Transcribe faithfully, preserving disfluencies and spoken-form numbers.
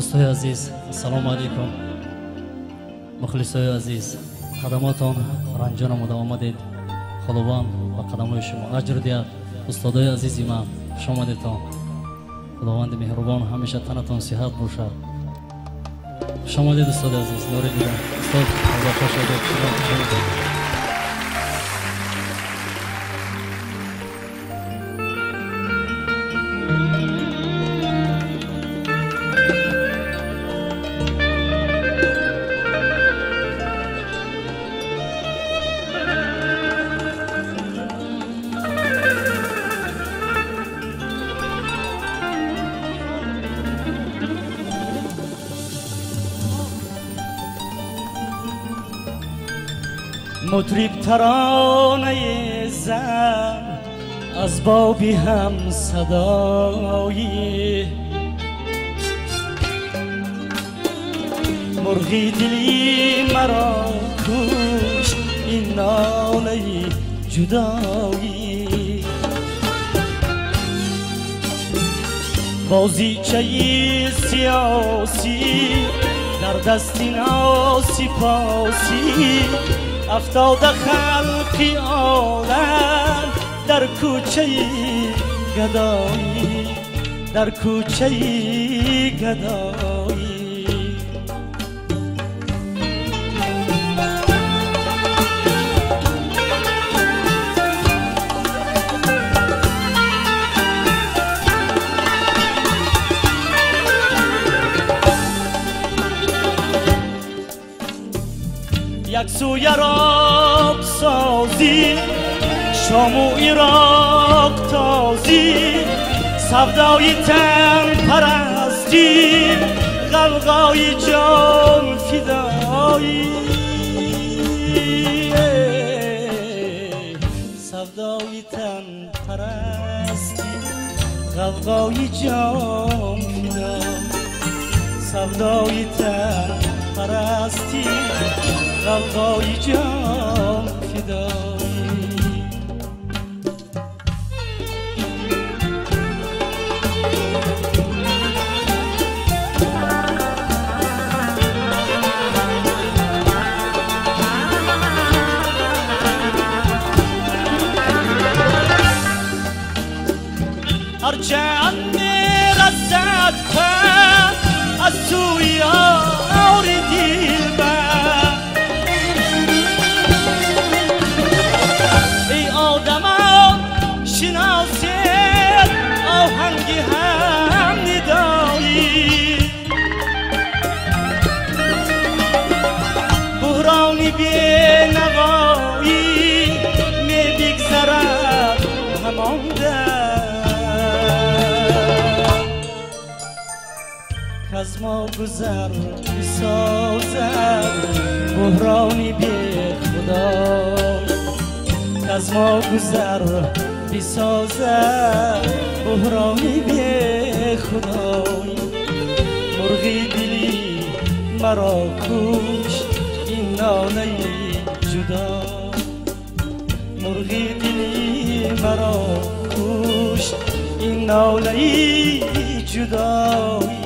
دوستای عزیز السلام علیکم. مخلصای عزیز خدماتون رنجان مدام آمدید. خداوند با قدمای شما اجر دهد. استادای عزیزی من خوش آمدیدتان. خداوند مهربان همیشه تنتان صحت باشد. خوش آمدید استاد عزیز. نوری دیدم استاد خدا خوش آمدید. مطرب ترانه زن از بابی هم صدایی مرغی دلی مرا کش این ناله جدایی بازیچه سیاسی در دستی ناسپاسی افتاده خلقی عالم در کوچه گدایی در کوچه گدایی یک سوی راق سازی شام و عراق تازی سودای تن پرستی غلغای جان فدایی سودای تن پرستی غلغای جان فدایی سودای تن پرستی غلغای جان فدایی هرچند میرسد پر از سوی یار دلبر ای آدمان شناسید آهنگ هم ندایی بحرانی بینوایی می بگذرد همان از ما گذر بسازد بحرانی بی خدا از ما گذر بسازد بحرانی بی خدا مرغی دلی مرا کشت این ناله جدا مرغی دلی مرا کشت این ناله جدا